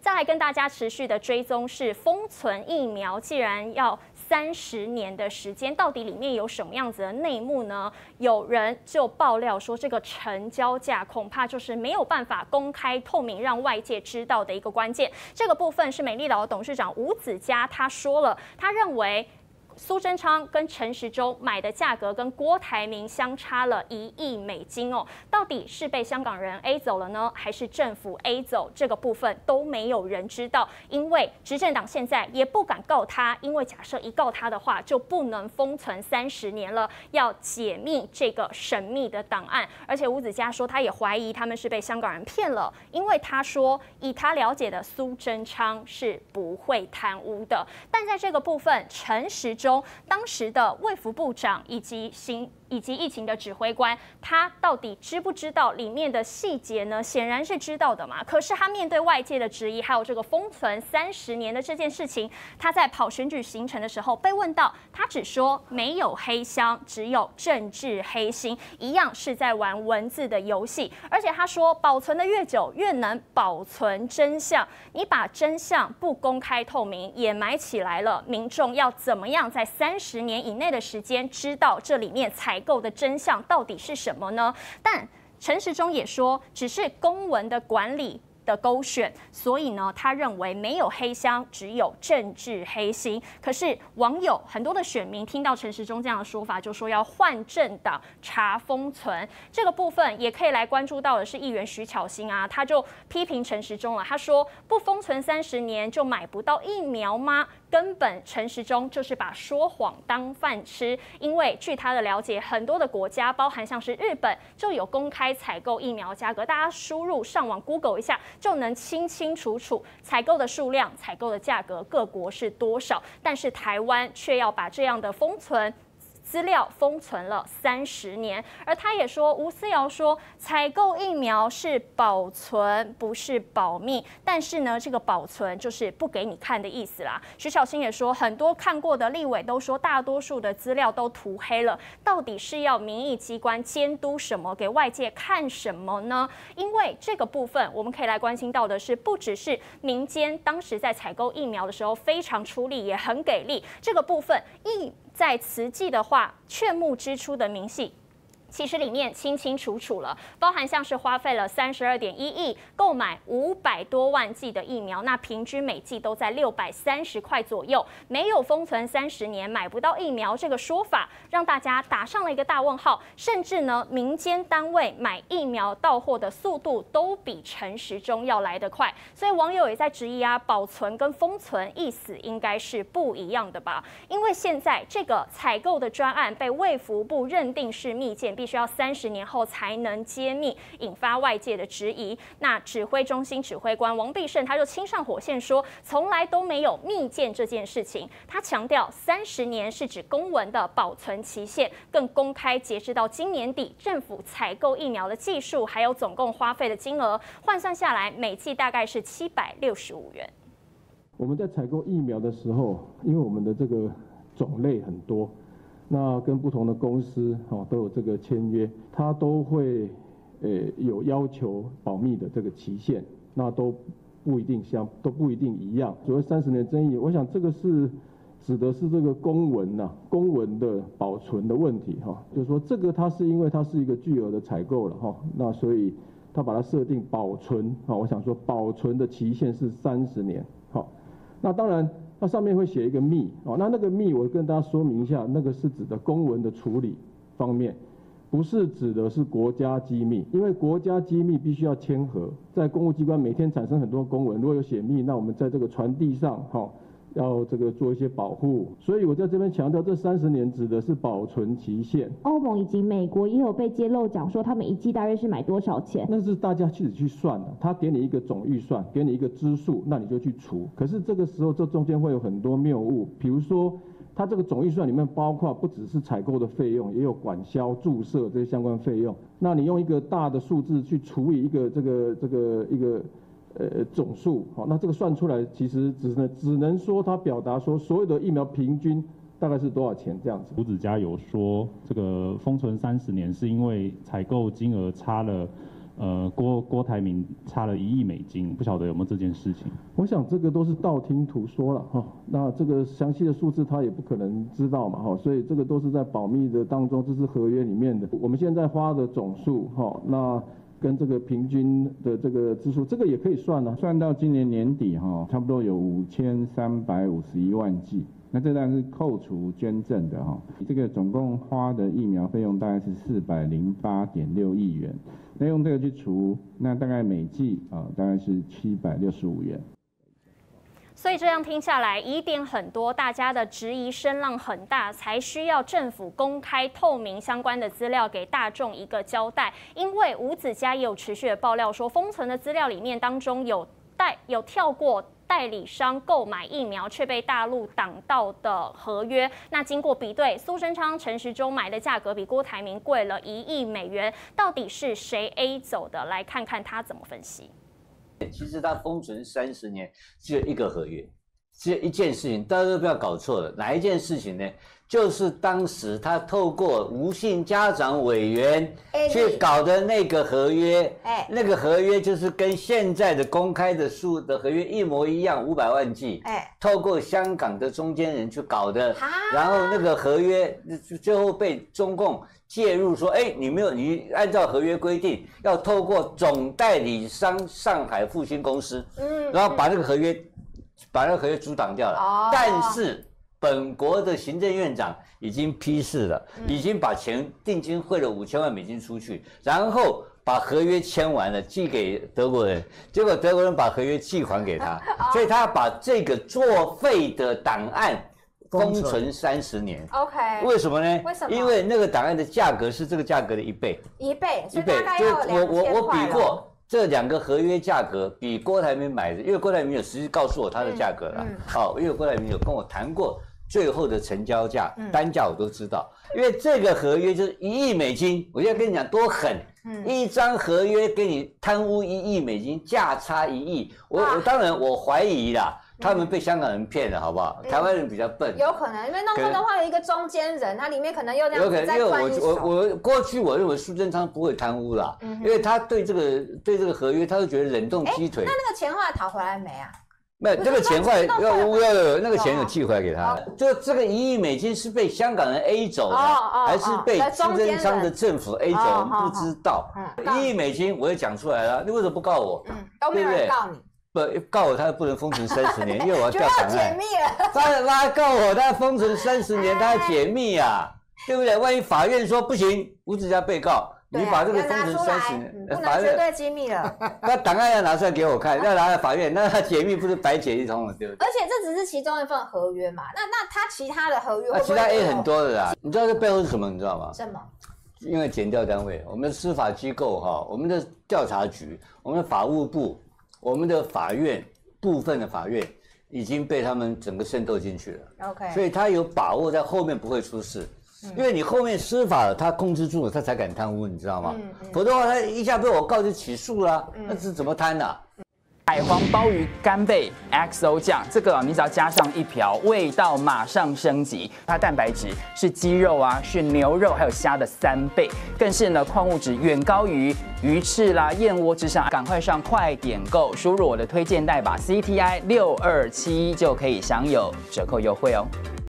再来跟大家持续的追踪是封存疫苗，既然要30年的时间，到底里面有什么样子的内幕呢？有人就爆料说，这个成交价恐怕就是没有办法公开透明，让外界知道的一个关键。这个部分是美丽岛的董事长吴子嘉他说了，他认为苏贞昌跟陈时中买的价格跟郭台铭相差了1亿美金哦，到底是被香港人 A 走了呢，还是政府 A 走？这个部分都没有人知道，因为执政党现在也不敢告他，因为假设一告他的话，就不能封存30年了，要解密这个神秘的档案。而且吴子嘉说，他也怀疑他们是被香港人骗了，因为他说以他了解的苏贞昌是不会贪污的，但在这个部分，陈时中当时的卫福部长以及疫情的指挥官，他到底知不知道里面的细节呢？显然是知道的嘛。可是他面对外界的质疑，还有这个封存30年的这件事情，他在跑选举行程的时候被问到，他只说没有黑箱，只有政治黑心，一样是在玩文字的游戏。而且他说，保存的越久，越能保存真相。你把真相不公开透明，掩埋起来了，民众要怎么样在30年以内的时间知道这里面采购的真相到底是什么呢？但陈时中也说，只是公文的管理的勾选，所以呢，他认为没有黑箱，只有政治黑心。可是网友很多的选民听到陈时中这样的说法，就说要换政党查封存。这个部分也可以来关注到的是议员徐巧芯啊，他就批评陈时中了，他说不封存30年就买不到疫苗吗？根本陈时中就是把说谎当饭吃，因为据他的了解，很多的国家，包含像是日本，就有公开采购疫苗价格，大家输入上网 Google 一下，就能清清楚楚采购的数量、采购的价格，各国是多少。但是台湾却要把这样的封存资料封存了30年，而他也说，吴思瑶说，采购疫苗是保存，不是保密。但是呢，这个保存就是不给你看的意思啦。徐巧芯也说，很多看过的立委都说，大多数的资料都涂黑了，到底是要民意机关监督什么，给外界看什么呢？因为这个部分，我们可以来关心到的是，不只是民间当时在采购疫苗的时候非常出力，也很给力，这个部分在慈济的话，劝募支出的明细其实里面清清楚楚了，包含像是花费了32.1亿购买500多万剂的疫苗，那平均每剂都在630块左右，没有封存30年买不到疫苗这个说法，让大家打上了一个大问号。甚至呢，民间单位买疫苗到货的速度都比陈时中要来得快，所以网友也在质疑啊，保存跟封存意思应该是不一样的吧？因为现在这个采购的专案被卫福部认定是密件，必须要30年后才能揭秘，引发外界的质疑。那指挥中心指挥官王必胜他就亲上火线说，从来都没有密件这件事情。他强调，30年是指公文的保存期限，更公开截至到今年底政府采购疫苗的技术，还有总共花费的金额，换算下来每剂大概是765元。 我们在采购疫苗的时候，因为我们的这个种类很多。那跟不同的公司都有这个签约，它都会有要求保密的这个期限，那都不一定一样。所谓30年争议，我想这个是指的是这个公文的保存的问题就是说这个它是因为它是一个巨额的采购了那所以它把它设定保存我想说保存的期限是30年那当然。那上面会写一个密那个密我跟大家说明一下，那个是指的公文的处理方面，不是指的是国家机密，因为国家机密必须要签核，在公务机关每天产生很多公文，如果有写密，那我们在这个传递上要这个做一些保护，所以我在这边强调，这30年指的是保存期限。 欧盟以及美国也有被揭露讲说，他们一剂大约是买多少钱？ 那是大家自己去算的，他给你一个总预算，给你一个支数，那你就去除。可是这个时候，这中间会有很多谬误，比如说，它这个总预算里面包括不只是采购的费用，也有管销、注射这些相关费用。那你用一个大的数字去除以一个总数那这个算出来其实只能说它表达说所有的疫苗平均大概是多少钱这样子。 吴子嘉有说，这个封存30年是因为采购金额差了郭台铭差了1亿美金，不晓得有没有这件事情？ 我想这个都是道听途说了哈，那这个详细的数字他也不可能知道嘛哈，所以这个都是在保密的当中，这是合约里面的。我们现在花的总数哈，那跟这个平均的这个支出，这个也可以算啊，算到今年年底哈，差不多有5351万剂。那这当然是扣除捐赠的哈，这个总共花的疫苗费用大概是408.6亿元，那用这个去除，那大概每剂大概是765元。 所以这样听下来，疑点很多，大家的质疑声浪很大，才需要政府公开透明相关的资料给大众一个交代。因为吴子嘉也有持续的爆料说，封存的资料里面当中有跳过代理商购买疫苗却被大陆挡到的合约，那经过比对，苏贞昌、陈时中买的价格比郭台铭贵了1亿美元，到底是谁 A 走的？来看看他怎么分析。 其实他封存30年，只有一个合约，只有一件事情，大家都不要搞错了。哪一件事情呢？就是当时他透过吴姓家长委员去搞的那个合约，那个合约就是跟现在的公开的合约一模一样，500万剂，透过香港的中间人去搞的，然后那个合约最后被中共介入说，你按照合约规定要透过总代理商上海复兴公司，然后把那个合约阻挡掉了，但是。本国的行政院长已经批示了，已经把定金汇了5000万美金出去，然后把合约签完了，寄给德国人，结果德国人把合约寄还给他，所以他把这个作废的档案封存30年。 OK， 为什么呢？ 为什么？ 因为那个档案的价格是这个价格的1倍。 1倍，所以大概要我比过。这2个合约价格比郭台铭买的，因为郭台铭有实际告诉我他的价格了，因为郭台铭有跟我谈过最后的成交价，单价我都知道，因为这个合约就是1亿美金，我现在跟你讲多狠，一张合约给你贪污1亿美金，价差1亿，我当然我怀疑啦。他们被香港人骗了，好不好？台湾人比较笨， 有可能，因为弄错的话有一个中间人，他里面可能又这样子再赚一手。 我过去我认为苏贞昌不会贪污啦，因为他对这个合约，他就觉得冷冻鸡腿。 那个钱后来讨回来没啊？ 没，这个钱后来要那个钱有寄回来给他。就这个1亿美金是被香港人 A 走的，还是被苏贞昌的政府 A 走？我们不知道。1亿美金我也讲出来了，你为什么不告我？ 都没有人告你。 不告我，他不能封存30年，因为我要调档案。 解密了。 他告我，他封存30年，他要解密啊，对不对？万一法院说不行，吴子嘉被告，你把这个封存30年， 不能绝对机密了。 那档案要拿出来给我看，要拿来法院，那他解密不是白解一通了，对不对？ 而且这只是其中一份合约嘛，那他其他的合约会不会其他 A 很多的啦。你知道这背后是什么？你知道吗？ 什么？ 因为检调单位，我们的司法机构哈，我们的调查局，我们的法务部。我们的法院部分的法院已经被他们整个渗透进去了 ，OK， 所以他有把握在后面不会出事，因为你后面司法他控制住了，他才敢贪污，你知道吗？否则的话他一下被我告就起诉了，那是怎么贪的？ 海皇鲍鱼干贝 XO 酱，这个你只要加上1瓢，味道马上升级。它蛋白质是鸡肉啊，是牛肉还有虾的3倍，更是呢矿物质远高于鱼翅啦、燕窝之上。赶快上快点购，输入我的推荐代码 CTI 6271就可以享有折扣优惠哦。